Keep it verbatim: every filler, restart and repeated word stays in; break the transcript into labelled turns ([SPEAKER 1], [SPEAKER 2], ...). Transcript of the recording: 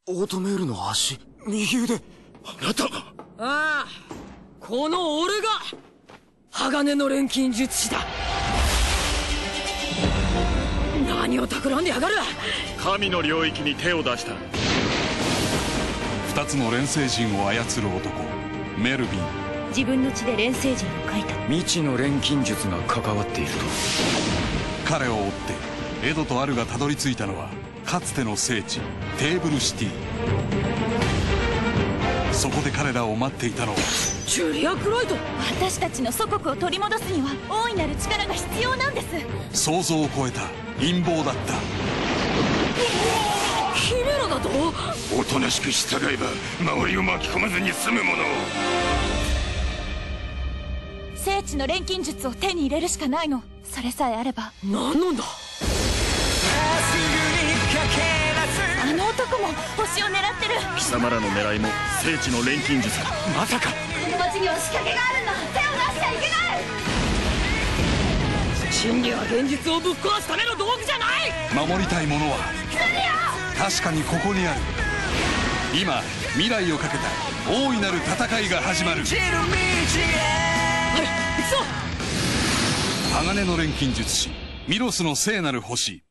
[SPEAKER 1] オートメールの足、右腕。あなたが。
[SPEAKER 2] ああ、この俺が鋼の錬金術師だ。何を企んでやがる。
[SPEAKER 3] 神の領域に手を出した。
[SPEAKER 4] 二つの錬成人を操る男メルビン。
[SPEAKER 5] 自分の血で錬成人を描いた。
[SPEAKER 1] 未知の錬金術が関わっていると。
[SPEAKER 4] 彼を追ってエドとアルがたどり着いたのはかつての聖地テーブルシティ。そこで彼らを待っていたのは
[SPEAKER 2] ジュリア・クロイト。
[SPEAKER 5] 私たちの祖国を取り戻すには大いなる力が必要なんです。
[SPEAKER 4] 想像を超えた陰謀だった。
[SPEAKER 2] ヒメラだと。
[SPEAKER 6] おとなしく従えば周りを巻き込まずに済むもの。
[SPEAKER 5] 聖地の錬金術を手に入れるしかないの。それさえあれば。
[SPEAKER 2] 何なんだ。
[SPEAKER 5] あの男も星を狙ってる。
[SPEAKER 3] 貴様らの狙いも聖地の錬金術か。
[SPEAKER 6] まさか
[SPEAKER 5] この町には仕掛けがあるんだ。手を出しちゃいけない。
[SPEAKER 2] 真理は現実をぶっ壊すための道具じゃない。
[SPEAKER 4] 守りたいものは確かにここにある。今未来をかけた大いなる戦いが始まる。
[SPEAKER 2] はい、行くぞ。
[SPEAKER 4] 鋼の錬金術師ミロスの聖なる星。